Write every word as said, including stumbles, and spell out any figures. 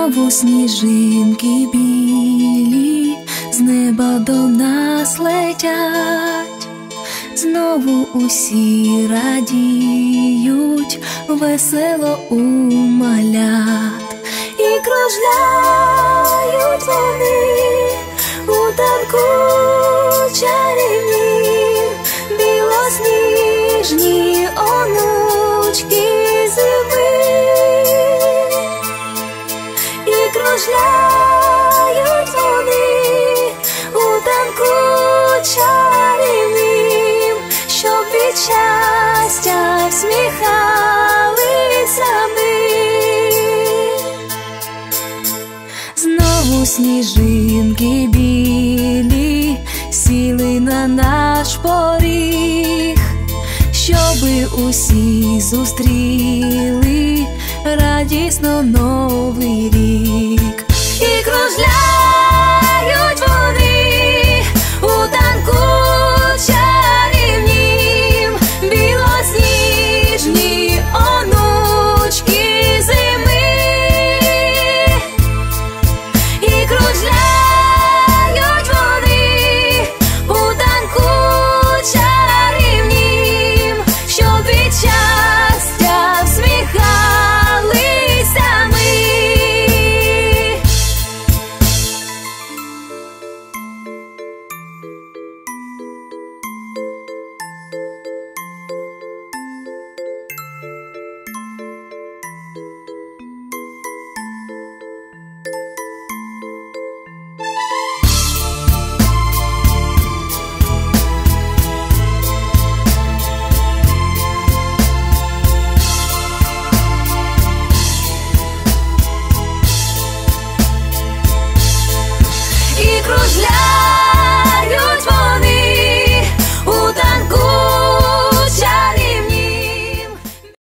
Знову сніжинки білі з неба до нас летять, знову усі радіють, весело у малят. І кружляють вони у танку чарівнім, білосніжні онучки зими. І кружляють вони у танку чарівним, щоб від щастя всміхалися ми. Знову сніжинки білі сіли на наш поріг, щоби усі зустріли радісно новий